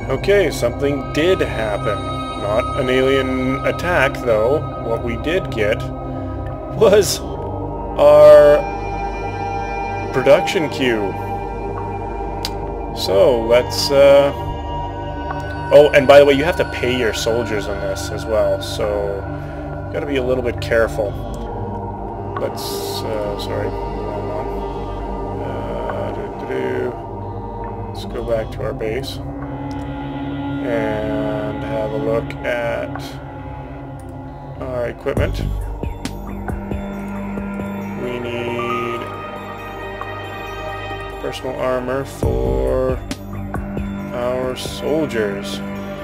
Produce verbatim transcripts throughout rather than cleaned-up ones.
Okay, something did happen. Not an alien attack, though. What we did get was our production queue. So, let's... Uh... Oh, and by the way, you have to pay your soldiers on this as well, so gotta be a little bit careful. Let's... Uh, sorry, wrong one. Uh, doo -doo -doo. Let's go back to our base and have a look at our equipment. We need personal armor for our soldiers.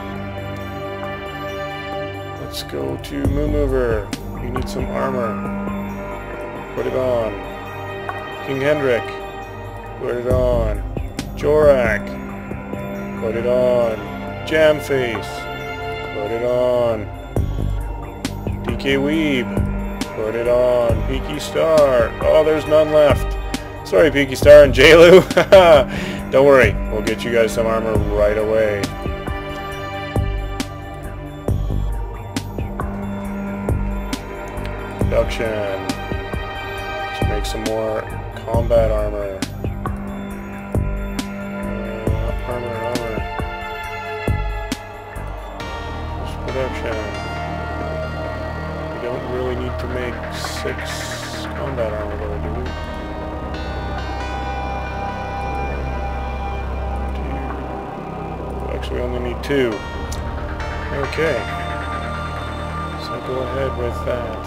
Let's go to Moon Mover. We need some armor. Put it on. King Hendrik. Put it on. Jorak. Put it on. Jamface. Put it on. D K Weeb. Put it on. Peaky Star. Oh, there's none left. Sorry, Peaky Star and J-Lu. Don't worry. We'll get you guys some armor right away. Production. Let's make some more combat armor. Uh, armor, armor. Production. We don't really need to make six combat armor though, do we? Two. Actually, we only need two. Okay. So go ahead with that.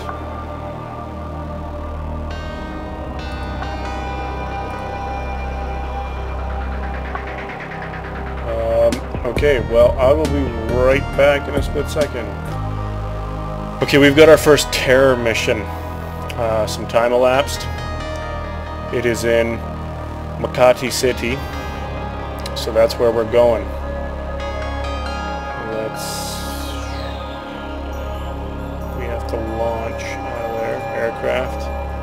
Okay, well, I will be right back in a split second. Okay, we've got our first terror mission. Uh, some time elapsed. It is in Makati City, so that's where we're going. Let's... We have to launch out of there, aircraft.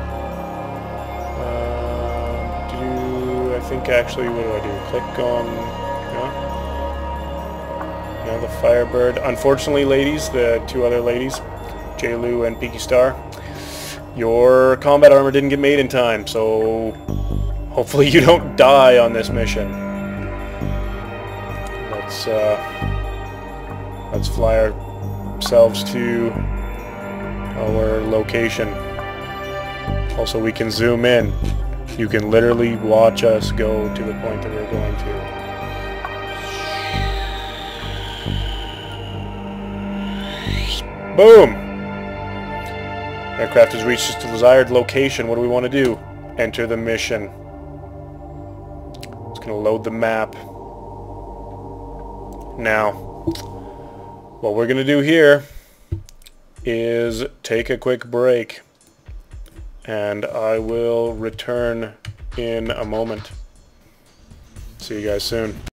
Uh, do I think actually, what do I do? Click on... No? The Firebird. Unfortunately, ladies, the two other ladies, J-Lu and Peaky Star, your combat armor didn't get made in time, so hopefully you don't die on this mission. Let's uh, let's fly ourselves to our location. Also, we can zoom in. You can literally watch us go to the point that we're going to. Boom! Aircraft has reached its desired location. What do we want to do? Enter the mission. It's going to load the map. Now, what we're going to do here is take a quick break. And I will return in a moment. See you guys soon.